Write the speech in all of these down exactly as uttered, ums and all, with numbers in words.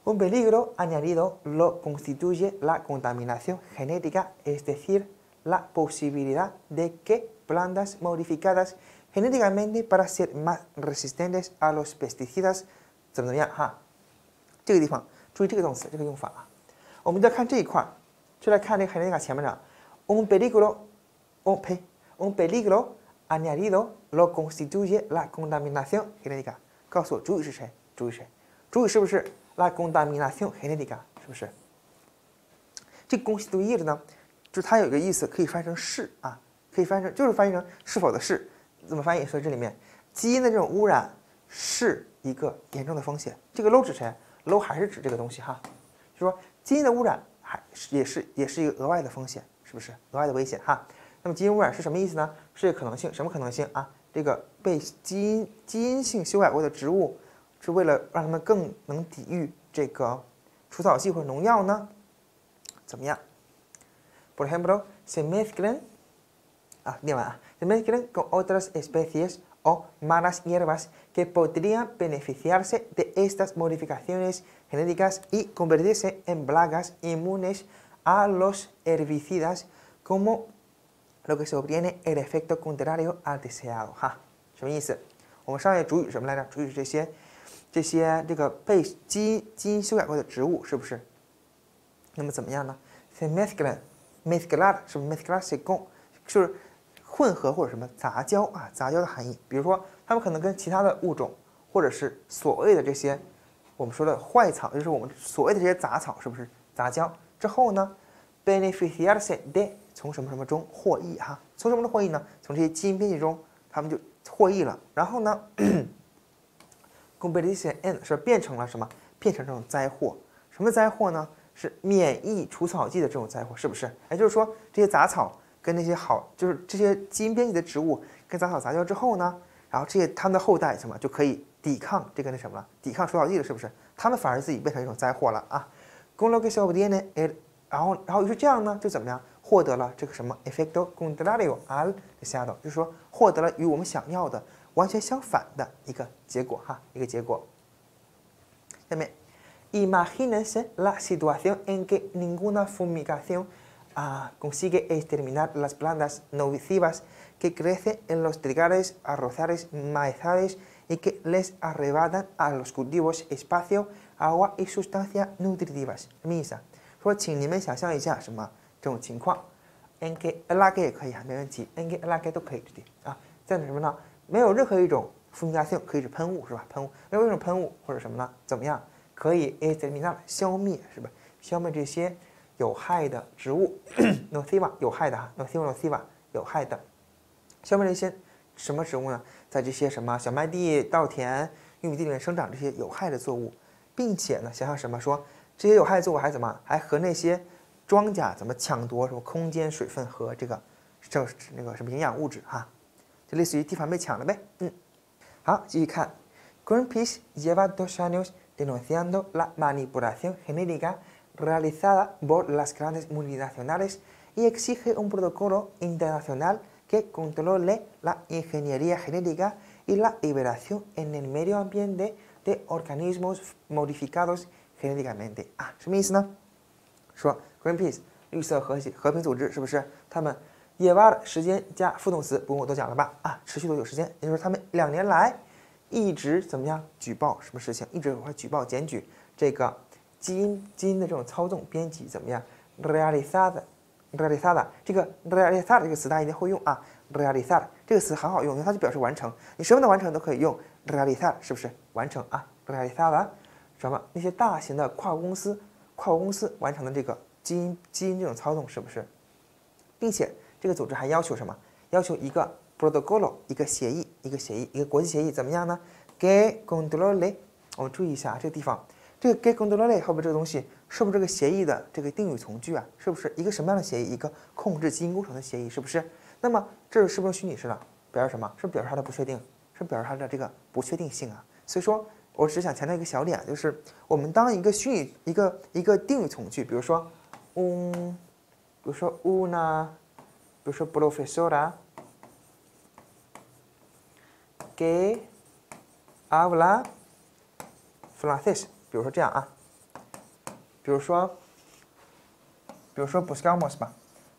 Un peligro añadido lo constituye la contaminación genética, es decir, la posibilidad de que plantas modificadas genéticamente para ser más resistentes a los pesticidas怎么样哈？这个地方注意这个动词，这个用法啊。我们再看这一块，就来看这个 genética 前面的 un peligro， 哦呸 ，un peligro añadido lo constituye la contaminación genética。告诉我主语是谁？主语谁？主语是不是 la contaminación genética？ 是不是？这 constituir 呢，就是它有一个意思，可以翻译成是啊，可以翻译成就是翻译成是否的是。怎么翻译？所以这里面基因的这种污染是一个严重的风险。这个 low 指谁 ？low 还是指这个东西哈，就说基因的污染还是也是也是一个额外的风险，是不是？额外的危险哈。那么基因污染是什么意思呢？是一个可能性，什么可能性啊？这个被基因基因性修改过的植物，是为了让它们更能抵御这个除草剂或者农药呢？怎么样 ？Por ejemplo, se mezclan 啊，念完啊 ，se mezclan con otras especies o malas hierbas que podrían beneficiarse de estas modificaciones genéticas y convertirse en plagas inmunes a los herbicidas, como lo que se obtiene el efecto contrario al deseado。哈，什么意思？我们上面主语什么来着？主语是这些这些这个被基因基因修改过的植物，是不是？那么怎么样呢 ？se mezclan，mezclar 什么 mezclarse con 就是混合或者什么杂交啊，杂交的含义。比如说，它们可能跟其他的物种，或者是所谓的这些我们说的坏草，就是我们所谓的这些杂草，是不是杂交之后呢 ？beneficiarse de 从什么什么中获益哈？从什么中获益呢？从这些基因编辑中，他们就获益了。然后呢 convertirse in 是变成了什么？变成这种灾祸。什么灾祸呢？是免疫除草剂的这种灾祸，是不是？也就是说，这些杂草跟那些好，就是这些基因编辑的植物跟杂草杂交之后呢，然后这些它们的后代什么就可以抵抗这个那什么了，抵抗除草剂了，是不是？它们反而自己变成一种灾祸了啊。con lo que se obtiene el， 然后然后于是这样呢，就怎么样获得了这个什么 efecto contrario al deseado， 就是说获得了与我们想要的完全相反的一个结果哈，一个结果。下面 imagínense la situación en que ninguna fumigación ah, consigue exterminar las plantas nocivas que crecen en los trigales, arrozales, maizales y que les arrebatan a los cultivos espacio, agua y sustancias nutritivas。什么意思啊？说，请你们想象一下什么这种情况 ，en que la que 也可以啊，没问题 ，en que la que 都可以对啊，在什么呢？没有任何一种 fumigación 可以是喷雾是吧？喷雾没有一种喷雾或者什么呢？怎么样？可以 exterminar 消灭是吧？消灭这些有害的植物 nociva 有害的哈 nociva nociva 有害的，消灭这些什么植物呢？在这些什么小麦地、稻田、玉米地里面生长这些有害的作物，并且呢，想想什么说这些有害的作物还怎么还和那些庄稼怎么抢夺什么空间、水分和这个这那个什么营养物质哈，就类似于地盘被抢了呗。嗯，好，继续看 ，Greenpeace lleva dos años denunciando la manipulación genética realizada por las grandes multinacionales y exige un protocolo internacional que controle la ingeniería genética y la liberación en el medio ambiente de organismos modificados genéticamente。啊，什么意思呢？说 Greenpeace 绿色和和平组织是不是？他们野蛙的时间加副动词，不用我多讲了吧？啊，持续多久时间？也就是说，他们两年来一直怎么样举报什么事情？一直会举报检举这个基因基因的这种操纵编辑怎么样 ？realizada realizada 这个 realizada 这个词大家一定会用啊 ，realizar 这个词很好用，因为它就表示完成，你什么的完成都可以用 realizar， 是不是？完成啊 ，realizada 什么？那些大型的跨国公司跨国公司完成的这个基因基因这种操纵，是不是？并且这个组织还要求什么？要求一个 protocolo 一个协议，一个协议，一个国际协议怎么样呢 ？que controle， 我们注意一下这个地方，这个 que controle 后边这个东西是不是这个协议的这个定语从句啊？是不是一个什么样的协议？一个控制基因工程的协议，是不是？那么这是不是虚拟式的？表示什么？是不是表示它的不确定？是表示它的这个不确定性啊？所以说，我只想强调一个小点，就是我们当一个虚拟一个一个定语从句，比如说，嗯，比如说 una， 比如说 profesora que habla francés， 比如说这样啊， 比如说，比如说 buscamos 吧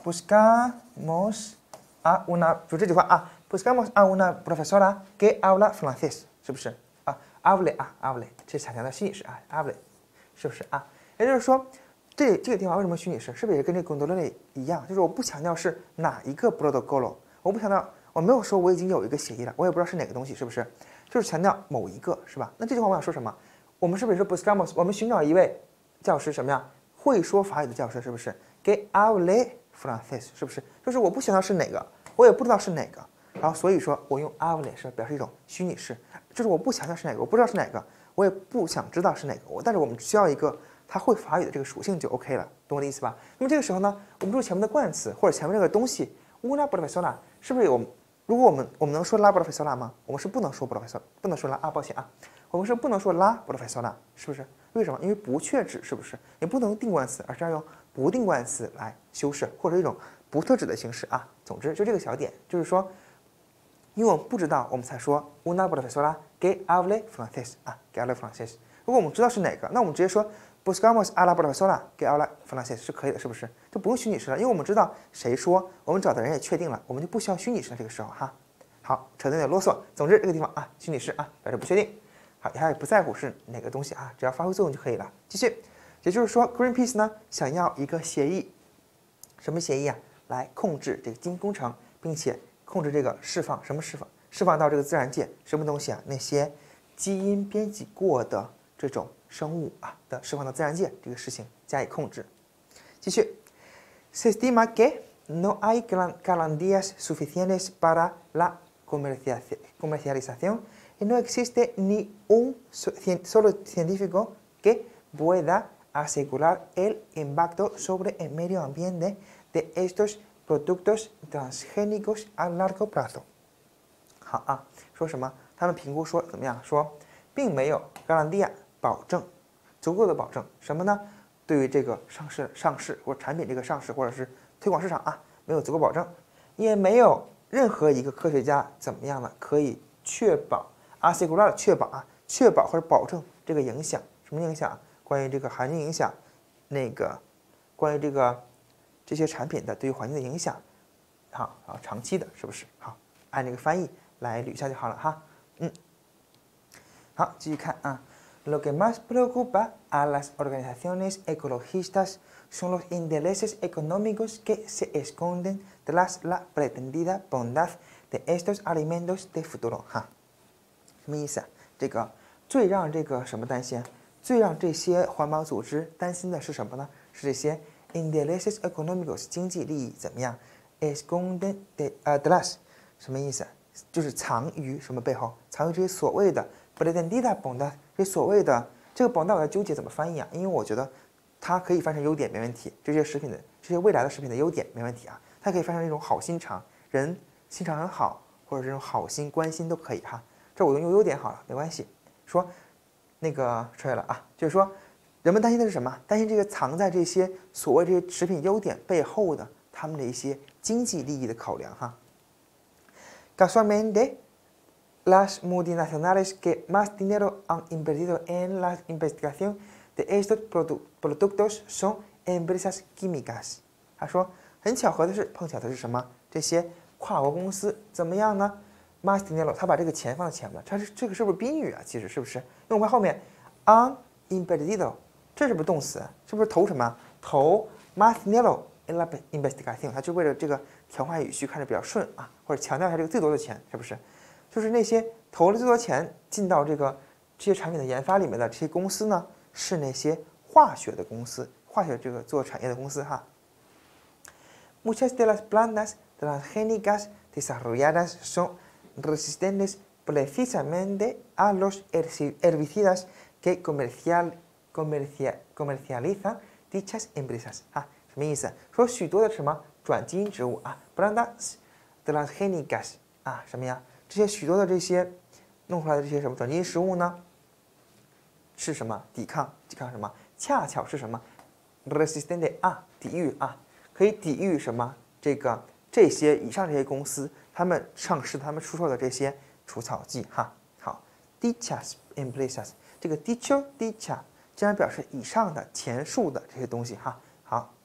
，buscamos a una， 就这句话啊 ，buscamos a una profesora que habla francés， 是不是啊 ？hable 啊 hable， 这强调的虚拟式啊 hable， 是不是啊？也就是说，这这个地方为什么虚拟式？是不是也跟这个 gondola 一样？就是我不强调是哪一个 protocolo， 我不强调，我没有说我已经有一个协议了，我也不知道是哪个东西，是不是？就是强调某一个，是吧？那这句话我想说什么？我们是不是说 buscamos， 我们寻找一位教师什么呀？会说法语的教师，是不是？给 hable francés， 是不是？就是我不强调是哪个，我也不知道是哪个，然后所以说我用 hable 是表示一种虚拟式，就是我不强调是哪个，我不知道是哪个，我也不想知道是哪个，我但是我们需要一个他会法语的这个属性就 OK 了，懂我的意思吧？那么这个时候呢，我们注意前面的冠词或者前面这个东西 una profesora 是不是有？如果我们我们能说 la profesora 吗？我们是不能说 profesora， 不能说 la 啊，抱歉啊，我们是不能说 la profesora， 是不是？为什么？因为不确指，是不是？你不能定冠词，而是要用不定冠词来修饰，或者一种不特指的形式啊。总之就这个小点，就是说，因为我们不知道，我们才说 una profesora que hable francés 啊 ，que hable francés。如果我们知道是哪个，那我们直接说 buscamos a la profesora que habla francés 是可以的，是不是？就不用虚拟式了，因为我们知道谁说，我们找的人也确定了，我们就不需要虚拟式了。这个时候哈，好，扯得有点啰嗦。总之这个地方啊，虚拟式啊，表示不确定。好，他也不在乎是哪个东西啊，只要发挥作用就可以了。继续，也就是说 ，Greenpeace 呢想要一个协议，什么协议啊？来控制这个基因工程，并且控制这个释放什么释放？释放到这个自然界什么东西啊？那些基因编辑过的这种生物啊的释放到自然界这个事情加以控制。继续 ，se estima que no hay garantías suficientes para la comercialización y no existe ni un solo científico que pueda asegurar el impacto sobre el medio ambiente de estos productos transgénicos a largo plazo。好啊，说什么？他们评估说怎么样？说并没有 garantia 保证足够的保证什么呢？对于这个上市、上市或者产品这个上市或者是推广市场啊，没有足够保证，也没有任何一个科学家怎么样呢？可以确保 asegurar 确保啊，确保或者保证这个影响什么影响？关于这个环境影响，那个关于这个这些产品的对于环境的影响，好啊，长期的，是不是？好，按这个翻译来捋一下就好了哈。嗯，好，继续看啊。Lo que más preocupa a las organizaciones ecologistas son los intereses económicos que se esconden tras la pretendida bondad de estos alimentos de futuro。哈，什么意思啊？这个最让这个什么担心？最让这些环保组织担心的是什么呢？是这些 intereses económicos 经济利益怎么样 ？esconden de tras 什么意思？就是藏于什么背后？藏于这些所谓的 pretendida bondad。这所谓的这个 bondad 我在纠结怎么翻译啊？因为我觉得它可以翻成优点没问题，这些食品的这些未来的食品的优点没问题啊。它可以翻成一种好心肠，人心肠很好，或者这种好心关心都可以哈。这我用优点好了，没关系。说那个出来了啊，就是说人们担心的是什么？担心这个藏在这些所谓这些食品优点背后的他们的一些经济利益的考量哈。Casualmente las multinacionales que más dinero han invertido en la investigación de estos productos son empresas químicas。他说，很巧合的是，碰巧的是什么？这些跨国公司怎么样呢 ？más dinero， 他把这个钱放在前面了，它是这个是不是宾语啊？其实是不是？因为我们后面 han invertido， 这是不是动词？是不是投什么？投 más dinero en la investigación， 它就为了这个调换语序，看着比较顺啊，或者强调一下这个最多的钱，是不是？就是那些投了最多钱进到这个这些产品的研发里面的这些公司呢，是那些化学的公司，化学这个做产业的公司哈。Muchas de las plantas transgénicas desarrolladas son resistentes precisamente a los herbicidas que comercial comercial comercializan dichas empresas 啊，什么意思？说许多的什么转基因植物啊 ，plantas transgénicas 啊，什么呀？这些许多的这些弄出来的这些什么转基因食物呢？是什么？抵抗抵抗什么？恰巧是什么 ？resistente 啊，抵御啊，可以抵御什么？这个这些以上这些公司他们上市、他们出售的这些除草剂哈。好 ，dichas empresas， 这个 dicho dicha 经常表示以上的、前述的这些东西哈。好。